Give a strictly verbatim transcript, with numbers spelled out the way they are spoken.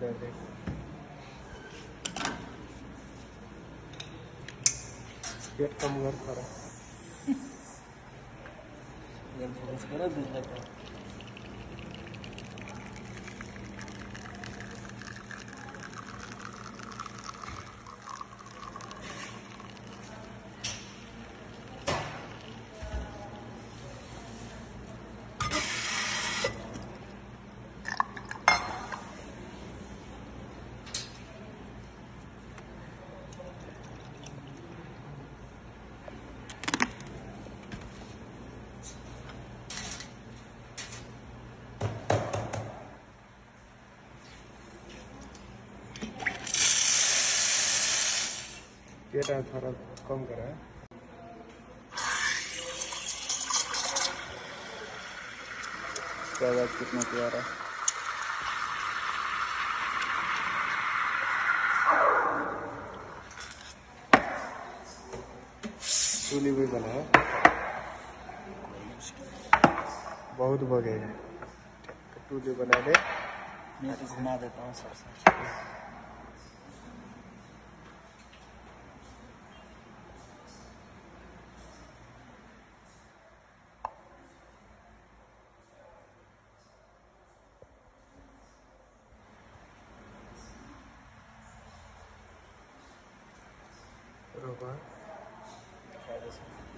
रहे थे। पेट कम कर थोड़ा फोकस करो दूसरा पे। पेट थोड़ा कम करा है। क्या बात, कितना प्यारा। चूली भी बना है, बहुत बगेगा। टूली बना दे, मैं तो घुमा देता हूँ सबसे। रोका।